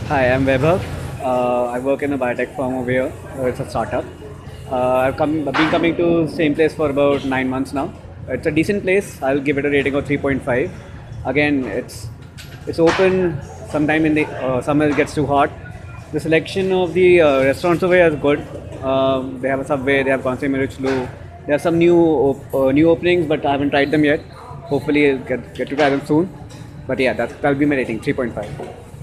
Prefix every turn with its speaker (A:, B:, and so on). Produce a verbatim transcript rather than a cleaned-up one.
A: Hi, I'm Vaibhav. Uh, I work in a biotech firm over here. Uh, it's a startup. Uh, I've come, I've been coming to same place for about nine months now. It's a decent place. I'll give it a rating of three point five. Again, it's it's open. Sometime in the uh, summer it gets too hot. The selection of the uh, restaurants over here is good. Um, they have a Subway. They have konaseema ruchulu. They have some new op- uh, new openings, but I haven't tried them yet. Hopefully, I'll get get to try them soon. But yeah, that's that'll be my rating, three point five.